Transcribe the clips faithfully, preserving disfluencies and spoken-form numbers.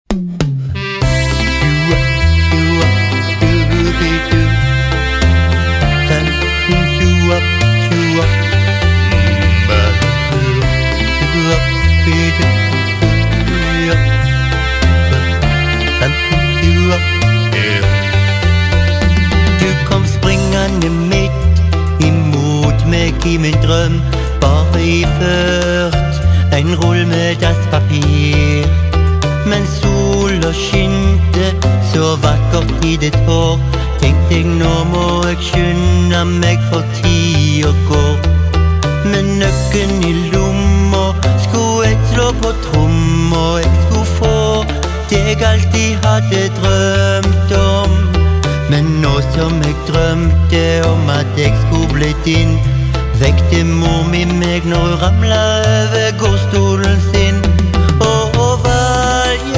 I min drøm bare iført en rull med dasspapir. Men sola skinte så vakkert i ditt hår. Tenkte jeg nå må jeg skynde meg for tida går. Med nøkken i lomma skulle jeg slå på tromma. Jeg skulle få det jeg alltid hadde drømt om. Men nå som jeg drømte om at jeg skulle bli din, vekte mor mi meg når hun ramla over gårdstolen sin. Og Valgjerd,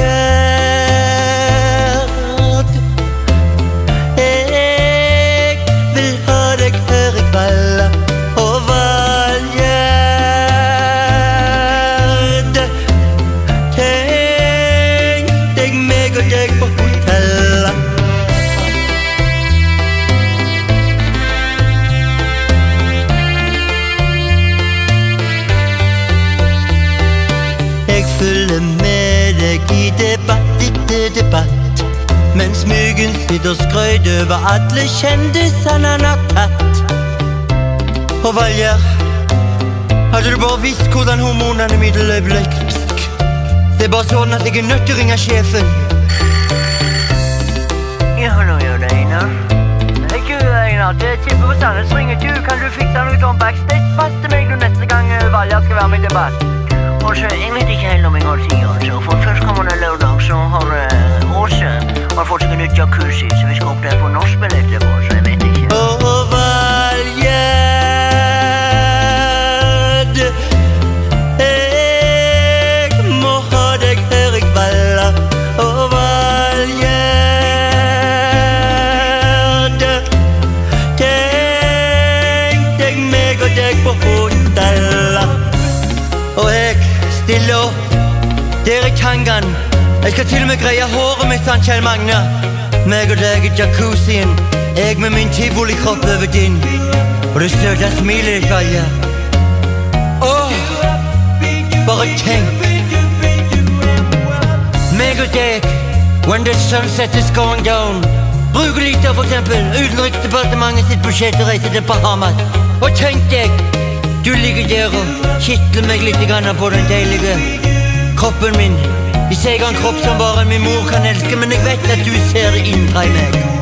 jeg vil ha deg her i kveld. Og Valgjerd, tenk deg meg og deg på hotellet. Jeg følger med deg i debatt etter debatt, mens myggen sitter og skrøyd over alle kjendisene han har tatt. Og Valgjerd, hadde du bare visst hvordan hormonene mine ble klipsk. Det er bare sånn at jeg er nødt til å ringe sjefen. Ja, hallo, gjør det, Einar. Hei, du, Einar, det er Sibbe Fra Sandnes ringer du. Kan du fikse noe om backstage? Pass til meg du neste gang Valgjerd skal være med i debatt. Og så, jeg vet ikke helt om jeg har tid, altså. For først kommer det lørdag, så har uh, Åse har fått seg en nytt jacuzzi, så vi skal opp der på norskspill etterpå, så jeg vet ikke. Åh, Valgjerd, jeg må ha deg her i kveld. Åh, Valgjerd, tenk deg meg og deg på hotellet. Og jeg stille opp, der i tangan. Jeg skal til og med greie håret mitt, han Kjell Magne. Meg og deg i jacuzzien, jeg med min tivolikropp over din. Og det søte smilet ditt, Valgjerd. Åh, bare tenk. Meg og deg, when the sunset is going down. Bruker litt av for eksempel Utenriksdepartementet sitt budsjett og reiser til Bahamas. Og tenk deg, du ligger der og kittler meg litt på den deilige kroppen min. Jeg ser en kropp som bare min mor kan elske, men jeg vet at du ser det indre i meg.